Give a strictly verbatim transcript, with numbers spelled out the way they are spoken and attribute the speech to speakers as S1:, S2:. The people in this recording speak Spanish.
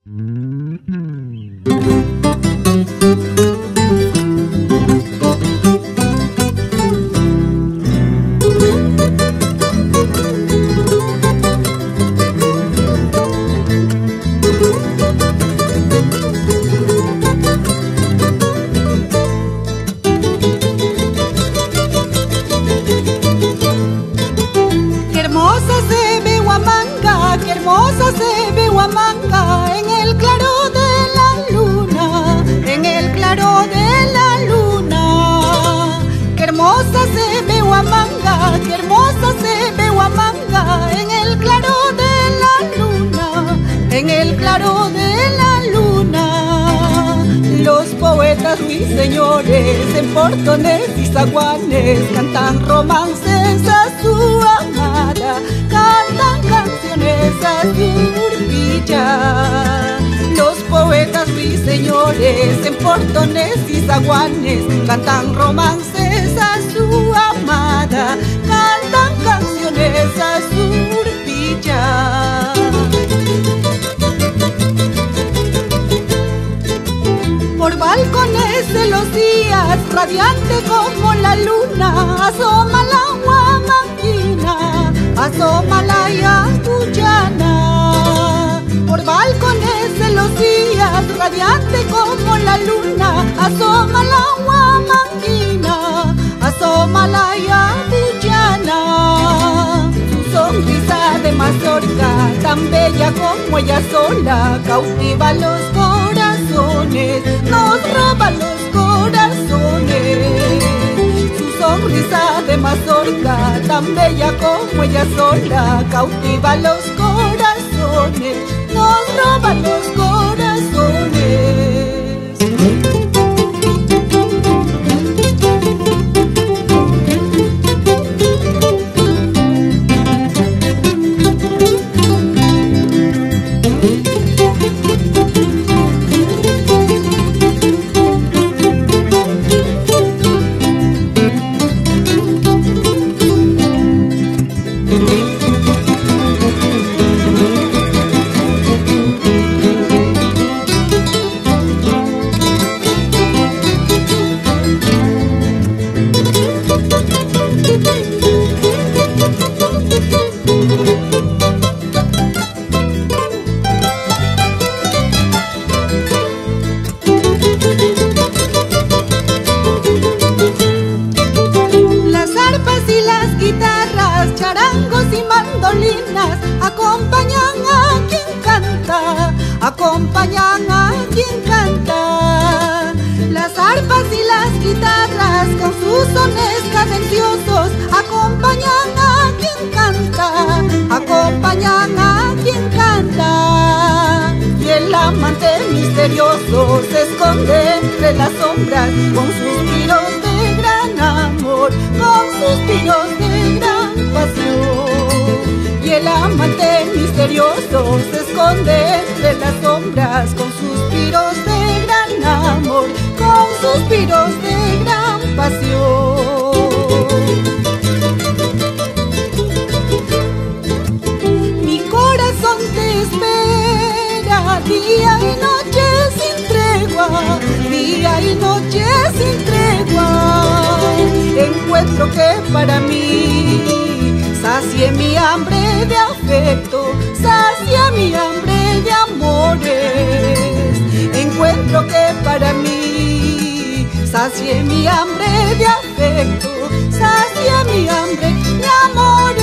S1: Ruiseñores en portones y zaguanes cantan romances a su amada, cantan canciones a su urpilla. Los poetas ruiseñores en portones y zaguanes cantan romances a su amada, cantan canciones a su urpilla. Por balcones de los días, radiante como la luna, asoma la Huamanquina, asoma la Yacuchana. Por balcones de los días, radiante como la luna, asoma la Huamanquina, asoma la Yacuchana. Su sonrisa de mazorca, tan bella como ella sola, cautiva los corazones, nos roba los corazones. Su sonrisa de mazorca, tan bella como ella sola, cautiva los corazones, nos roba los corazones. Acompañan a quien canta, acompañan a quien canta. Las arpas y las guitarras con sus sones cadenciosos acompañan a quien canta, acompañan a quien canta. Y el amante misterioso se esconde entre las sombras con suspiros de gran amor, con suspiros de gran pasión. Y el amante misterioso se esconde entre las sombras con suspiros de gran amor, con suspiros de gran pasión. Mi corazón te espera día y noche sin tregua, día y noche sin tregua. Encuentro que para mí sacie mi hambre de afecto, sacia mi hambre de amores. Encuentro que para mí sacie mi hambre de afecto, sacia mi hambre de amores.